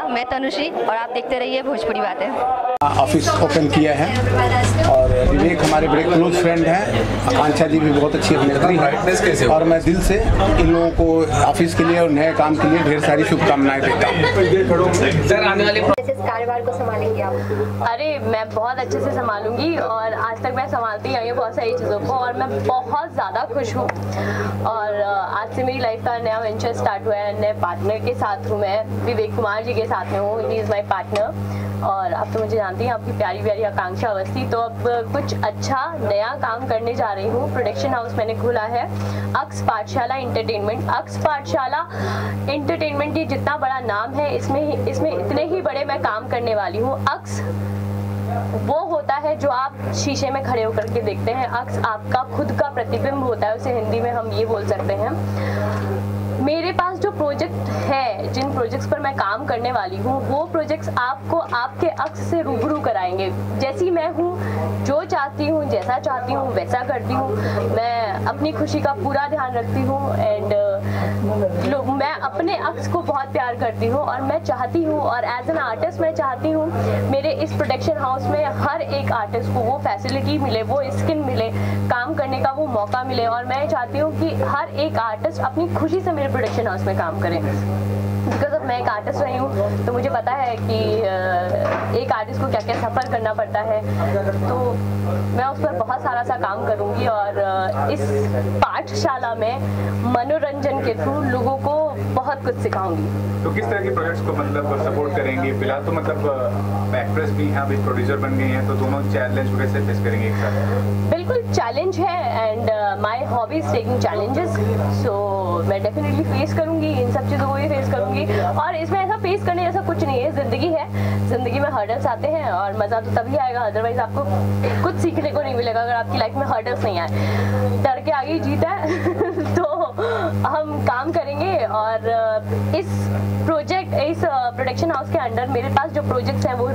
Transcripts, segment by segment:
मैं तनुश्री और आप देखते रहिए भोजपुरी बातें। ऑफिस ओपन किया है और विवेक हमारे बड़े क्लोज फ्रेंड हैं। आकांक्षा जी भी बहुत अच्छी अभिनेत्री हैं और मैं दिल से इन लोगों को ऑफिस के लिए और नए काम के लिए ढेर सारी शुभकामनाएं देता हूँ। सर आने वाले कारोबार को संभालेंगे आप? अरे मैं बहुत अच्छे से संभालूंगी और आज तक मैं संभालती आई हूँ बहुत सारी चीज़ों को और मैं बहुत ज़्यादा खुश हूँ। और आज से मेरी लाइफ का नया वेंचर स्टार्ट हुआ है, नए पार्टनर के साथ हूँ मैं, विवेक कुमार जी के साथ में हूँ। ही इज़ माई पार्टनर और आप तो मुझे जानती हैं, आपकी प्यारी प्यारी आकांक्षा अवस्थी। तो अब कुछ अच्छा नया काम करने जा रही हूँ। प्रोडक्शन हाउस मैंने खोला है, अक्स पाठशाला एंटरटेनमेंट। अक्स पाठशाला एंटरटेनमेंट ये जितना बड़ा नाम है, इसमें इतने ही बड़े मैं काम करने वाली हूँ। अक्स वो होता है जो आप शीशे में खड़े होकर के देखते हैं। अक्स आपका खुद का प्रतिबिंब होता है, उसे हिंदी में हम ये बोल सकते हैं। मेरे पास जो प्रोजेक्ट है, जिन प्रोजेक्ट्स पर मैं काम करने वाली हूँ, वो प्रोजेक्ट्स आपको आपके अक्स से रूबरू कराएंगे। जैसी मैं हूँ, जो चाहती हूँ, जैसा चाहती हूँ वैसा करती हूँ। मैं अपनी खुशी का पूरा ध्यान रखती हूँ एंड मैं अपने अक्स को बहुत प्यार करती हूँ और मैं चाहती हूँ, और एज एन आर्टिस्ट मैं चाहती हूँ मेरे इस प्रोडक्शन हाउस में हर एक आर्टिस्ट को वो फैसिलिटी मिले, वो स्किन मिले, काम करने का वो मौका मिले। और मैं चाहती हूँ कि हर एक आर्टिस्ट अपनी खुशी से मेरे प्रोडक्शन हाउस में काम करें। बिकॉज अब मैं एक आर्टिस्ट रही हूँ तो मुझे पता है कि एक आर्टिस्ट को क्या क्या सफ़र करना पड़ता है। तो मैं उस पर बहुत सारा सा काम करूँगी और इस पाठशाला में मनोरंजन के थ्रू लोगों को बहुत कुछ सिखाऊंगी। तो किस तरह के प्रोजेक्ट्स को मतलब सपोर्ट करेंगे? फिलहाल तो मतलब एक्ट्रेस भी हैं, अभी प्रोड्यूसर बन गई हैं, तो दोनों चैलेंज को कैसे फेस करेंगे एक साथ? बिल्कुल चैलेंज है and my hobby is taking challenges. So मैं डेफिनेटली फेस करूँगी, इन सब चीज़ों को भी फेस करूँगी। और इसमें ऐसा फेस करने जैसा कुछ नहीं है, ज़िंदगी है, ज़िंदगी में हर्डल्स आते हैं और मज़ा तो तभी आएगा, अदरवाइज आपको कुछ सीखने को नहीं मिलेगा अगर आपकी लाइफ में हर्डल्स नहीं आए। डर के आगे जीता है। तो हम काम करेंगे और इस प्रोडक्शन हाउस के अंडर मेरे पास जो प्रोजेक्ट्स हैं वो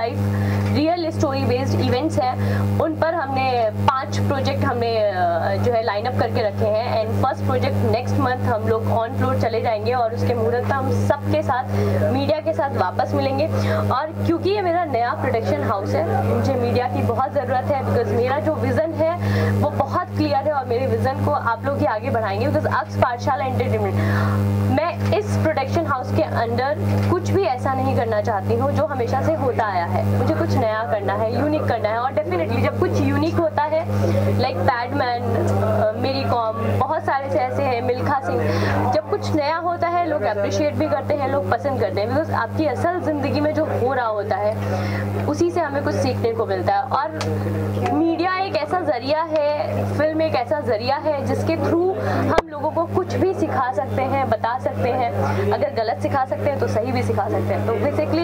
रियल स्टोरी बेस्ड इवेंट्स हैं। उन पर हमने 5 प्रोजेक्ट हमने जो है लाइन अप करके रखे हैं and first project next month हम लोग ऑन फ्लोर चले जाएंगे और उसके मुहूर्त पर हम सबके साथ, मीडिया के साथ वापस मिलेंगे। और क्योंकि ये मेरा नया प्रोडक्शन हाउस है, मुझे मीडिया की बहुत ज़रूरत है बिकॉज मेरा जो विज़न है वो बहुत क्लियर है और मेरे विज़न को आप लोग ही आगे बढ़ाएंगे। बिकॉज अक्स पाठशाला एंटरटेनमेंट, मैं इस प्रोडक्शन हाउस के अंदर कुछ भी ऐसा नहीं करना चाहती हूँ जो हमेशा से होता आया है। मुझे कुछ नया करना है, यूनिक करना है। और डेफिनेटली जब कुछ यूनिक होता है, लाइक पैडमैन, मेरी कॉम, बहुत सारे से ऐसे हैं, मिल्खा सिंह, जब कुछ नया होता है लोग अप्रिशिएट भी करते हैं, लोग पसंद करते हैं। बिकॉज आपकी असल ज़िंदगी में जो हो रहा होता है उसी से हमें कुछ सीखने को मिलता है। और मीडिया एक ऐसा ज़रिया है, फिल्म एक ऐसा ज़रिया है जिसके थ्रू हम लोगों को कुछ भी सिखा सकते हैं, बता सकते हैं। अगर गलत सिखा सकते हैं तो सही भी सिखा सकते हैं। तो बेसिकली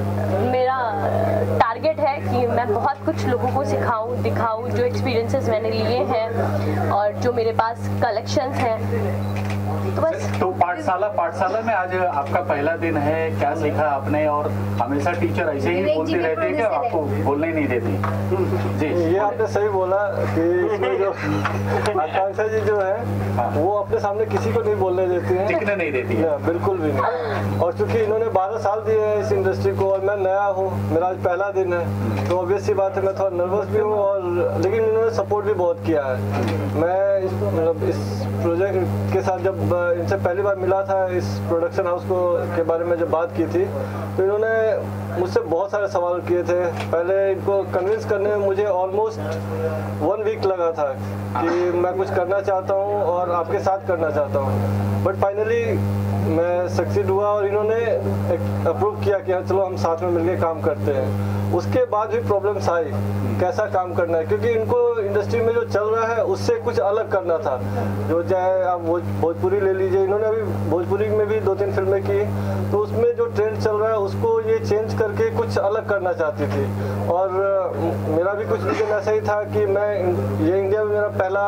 मेरा टारगेट है कि मैं बहुत कुछ लोगों को सिखाऊं, दिखाऊं, जो एक्सपीरियंसेस मैंने लिए हैं और जो मेरे पास कलेक्शंस हैं। तो बस। तो पाठशाला में आज आपका पहला दिन है, क्या सीखा आपने? और हमेशा टीचर ऐसे ही बोलती रहती है कि आपको बोलने नहीं देती? जी, ये आपने सही बोला कि इसमें जो आकांक्षा जी जो है वो अपने सामने किसी को नहीं बोलने देती है, टिकने नहीं देती है, बिल्कुल भी नहीं। और चूंकि इन्होंने 12 साल दिए हैं इस इंडस्ट्री को और मैं नया हूँ, मेरा आज पहला दिन है, तो ऑब्वियस सी बात है मैं थोड़ा नर्वस भी हूँ। और लेकिन इन्होंने सपोर्ट भी बहुत किया है। मैं इस प्रोजेक्ट के साथ जब इनसे पहली बार मिला था, इस प्रोडक्शन हाउस को के बारे में जब बात की थी, तो इन्होंने मुझसे बहुत सारे सवाल किए थे। पहले इनको कन्विंस करने में मुझे ऑलमोस्ट 1 वीक लगा था कि मैं कुछ करना चाहता हूँ और आपके साथ करना चाहता हूँ। बट फाइनली मैं सक्सीड हुआ और इन्होंने अप्रूव किया कि चलो हम साथ में मिलकर काम करते हैं। उसके बाद भी प्रॉब्लम्स आई, कैसा काम करना है, क्योंकि इनको इंडस्ट्री में जो चल रहा है उससे कुछ अलग करना था। जो चाहे आप भोजपुरी ले लीजिए, इन्होंने अभी भोजपुरी में भी 2-3 फिल्में की, तो उसमें जो ट्रेंड चल रहा है उसको ये चेंज करके कुछ अलग करना चाहती थी। और मेरा भी कुछ विजन ऐसा ही था कि मैं ये इंडिया में मेरा पहला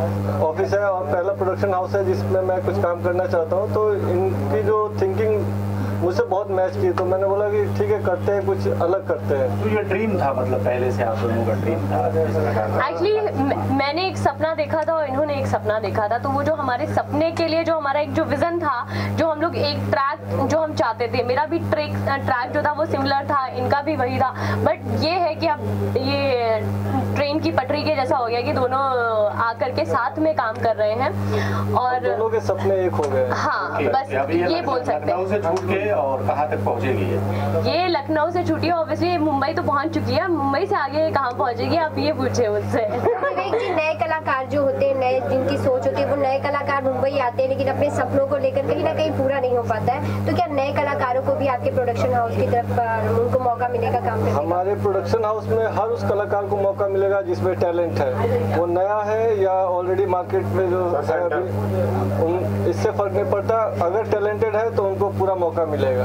ऑफिस है और पहला प्रोडक्शन हाउस है जिसमें मैं कुछ काम करना चाहता हूँ। तो इनकी जो थिंकिंग मुझसे बहुत मैच की, तो मैंने बोला कि ठीक है करते हैं, कुछ अलग करते हैं। तो ये ड्रीम था, मतलब पहले से आप दोनों का ड्रीम था? एक्चुअली मैंने एक सपना देखा था और इन्होंने एक सपना देखा था, तो वो जो हमारे सपने के लिए जो हमारा एक जो विजन था, जो हम लोग एक ट्रैक जो हम चाहते थे, मेरा भी ट्रैक जो था वो सिमिलर था, इनका भी वही था, बट ये है कि अब ये ट्रेन की पटरी के जैसा हो गया कि दोनों आकर के साथ में काम कर रहे हैं और दोनों के सपने एक हो गए। हाँ, बस ये बोल सकते हैं। लखनऊ से छूट के और कहाँ तक पहुँचेगी ये लखनऊ से छूटी है, ऑब्वियसली मुंबई तो पहुंच चुकी है, मुंबई से आगे कहाँ पहुंचेगी आप ये पूछे मुझसे। विवेक जी, नए कलाकार जो होते हैं, नए जिनकी सोच होती है, वो नए कलाकार मुंबई आते हैं लेकिन अपने सपनों को लेकर कहीं ना कहीं पूरा नहीं हो पाता है, तो क्या नए कलाकारों को भी आपके प्रोडक्शन हाउस की तरफ उनको मौका मिलेगा काम करने का? हमारे प्रोडक्शन हाउस में हर उस कलाकार को मौका मिलेगा जिसमें टैलेंट है, वो नया है या ऑलरेडी मार्केट में जो है अभी, इससे फर्क नहीं पड़ता। अगर टैलेंटेड है तो उनको पूरा मौका मिलेगा।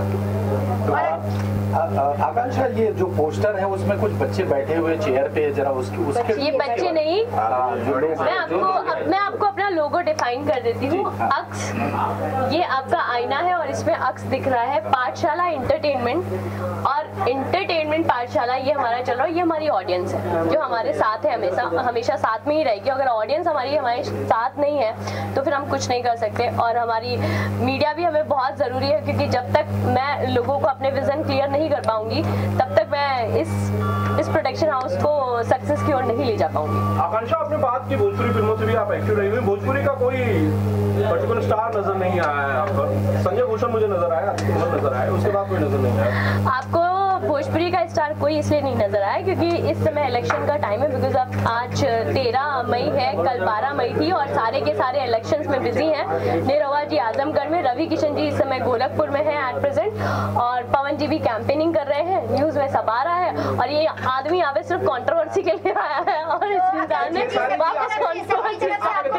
आकांक्षा, ये जो पोस्टर है उसमें कुछ बच्चे बैठे हुए चेयर पे, जरा उसके ये बच्चे नहीं, मैं आपको अपना लोगो डिफाइन कर देती हूँ। अक्स, ये आपका आईना है और इसमें अक्स दिख रहा है, पाठशाला एंटरटेनमेंट, और एंटरटेनमेंट पाठशाला ये हमारा चल रहा है, ये हमारी ऑडियंस है जो हमारे साथ है, हमेशा साथ में ही रहेगी। अगर ऑडियंस हमारे साथ नहीं है तो फिर हम कुछ नहीं कर सकते, और हमारी मीडिया भी हमें बहुत ज़रूरी है, क्योंकि जब तक मैं लोगों को अपने विजन क्लियर नहीं कर पाऊंगी तब तक मैं इस प्रोडक्शन हाउस को सक्सेस की ओर नहीं ले जा पाऊंगी। आकांक्षा, आपने बात की भोजपुरी फिल्मों से भी आप एक्टिव रही हुई, भोजपुरी का कोई पर्टिकुलर स्टार नजर नहीं आया है आप पर? संजय भूषण मुझे नजर आया, नजर आया, उसके बाद कोई नजर नहीं आया आपको? भोजपुरी का स्टार कोई इसलिए नहीं नजर आया क्योंकि इस समय इलेक्शन का टाइम है, बिकॉज अब आज 13 मई है, कल 12 मई थी और सारे के सारे इलेक्शंस में बिजी हैं। निरहुआ जी आजमगढ़ में, रवि किशन जी इस समय गोरखपुर में है एट प्रेजेंट, और पवन जी भी कैंपेनिंग कर रहे हैं, न्यूज में सब आ रहा है, और ये आदमी यहाँ पे सिर्फ कंट्रोवर्सी के लिए आया है और इस इंसान ने वापस कंट्रोवर्सी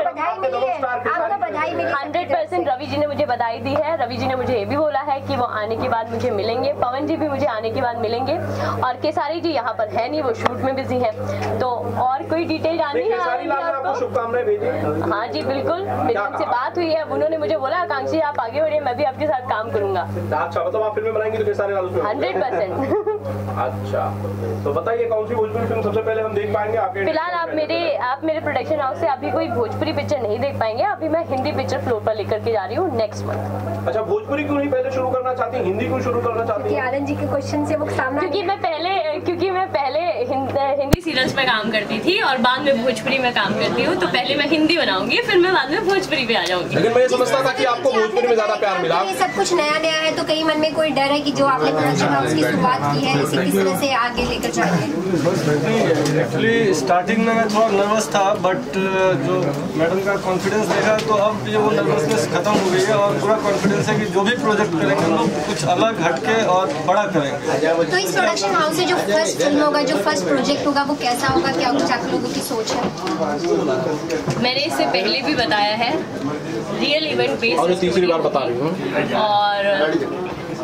100% रवि जी ने मुझे बधाई दी है। रवि जी ने मुझे ये भी बोला है कि वो आने के बाद मुझे मिलेंगे, पवन जी भी मुझे आने के बाद मिलेंगे, और केसारी जी यहाँ पर है नहीं, वो शूट में बिजी है। तो और कोई डिटेल जाननी है आपको? शुभकामनाएं भेजिए। हाँ जी बिल्कुल, मेरी उनसे बात हुई है, उन्होंने मुझे बोला आकांक्षी आप आगे बढ़िए, मैं भी आपके साथ काम करूंगा। अच्छा, मतलब आप फिल्में बनाएंगी तो केसारी लाल उसमें? 100%। अच्छा, तो बताइए कौन सी भोजपुरी फिल्म सबसे पहले हम देख पाएंगे आपके? फिलहाल आप मेरे प्रोडक्शन हाउस से अभी कोई भोजपुरी पिक्चर नहीं देख पाएंगे, अभी मैं हिंदी पिक्चर फ्लोर पर लेकर के जा रही हूँ नेक्स्ट मंथ। अच्छा, भोजपुरी क्यों नहीं पहले शुरू करना चाहती, हिंदी क्यों शुरू करना चाहती है? आनंद जी के क्वेश्चन से वो सामना, क्योंकि मैं पहले हिंदी सीरियल्स में काम करती थी और बाद में भोजपुरी में काम करती हूँ, तो पहले मैं हिंदी बनाऊंगी, फिर मैं बाद में भोजपुरी पे आ जाऊंगी। लेकिन मैं ये समझता था कि आपको भोजपुरी में ज्यादा प्यार मिला। ये सब कुछ नया नया है, तो कहीं मन में कोई डर है कि जो आपने प्रोडक्शन हाउस की शुरुआत की है इसे किस तरह से आगे लेकर जाएंगे? एक्चुअली स्टार्टिंग में मैं थोड़ा नर्वस था, बट जो मैडम का कॉन्फिडेंस देखा तो अब ये वो नर्वसनेस खत्म हो गई है और पूरा कॉन्फिडेंस है कि जो भी प्रोजेक्ट करेंगे हम लोग कुछ अलग हटके और बड़ा करेंगे। तो इस प्रोडक्शन हाउस से जो फर्स्ट फिल्म होगा, जो फर्स्ट प्रोजेक्ट होगा, वो कैसा होगा, क्या कुछ आप लोगों की सोच है? मैंने इससे पहले भी बताया है, रियल इवेंट बेस्ड, और तीसरी बार बता रही हूँ, और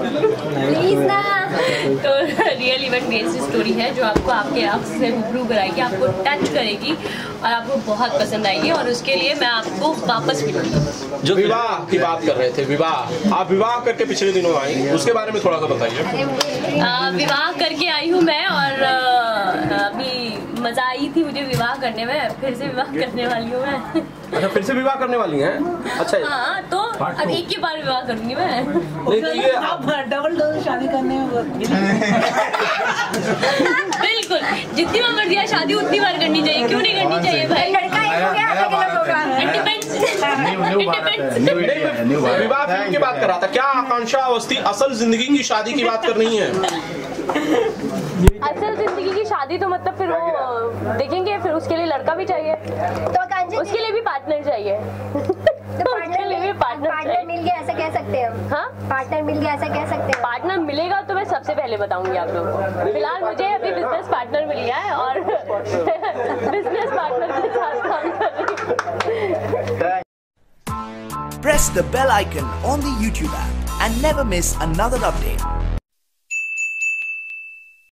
तो रियल इवेंट बेस्ड स्टोरी है जो आपको आपके आप से रूबरू कराएगी, आपको टच करेगी और आपको बहुत पसंद आएगी, और उसके लिए मैं आपको वापस मिलूंगी। जो विवाह की बात कर रहे थे, विवाह, आप विवाह करके पिछले दिनों आई, उसके बारे में थोड़ा सा बताइए। विवाह करके आई हूँ मैं, और अभी मजा आई थी मुझे विवाह करने में, फिर से विवाह करने वाली हूँ मैं। अच्छा, फिर से विवाह करने वाली हैं? अच्छा, हाँ, तो अब एक ही बार विवाह करूंगी मैं। नहीं तो ये आप डबल डबल शादी करने में बिल्कुल, जितनी बार मर्जी शादी उतनी बार करनी चाहिए, क्यों नहीं करनी चाहिए भाई? लड़का एक हो गया, अलग अलग होगा। विवाह फिल्म की बात कर रहा था, क्या आकांक्षा अवस्थी असल जिंदगी की शादी की बात कर रही है? असल जिंदगी की शादी तो मतलब फिर वो देखेंगे, फिर उसके लिए लड़का भी चाहिए, तो उसके लिए भी पार्टनर चाहिए। पार्टनर मिल गया ऐसा कह सकते हैं हम? हाँ, पार्टनर मिल गया ऐसा कह सकते हैं? पार्टनर मिलेगा तो मैं सबसे पहले बताऊंगी आप लोगों को। फिलहाल मुझे अभी बिजनेस पार्टनर मिल गया है और बिजनेस पार्टनर के साथ काम कर रही हूँ। Press the bell icon on the YouTube app and never miss another update.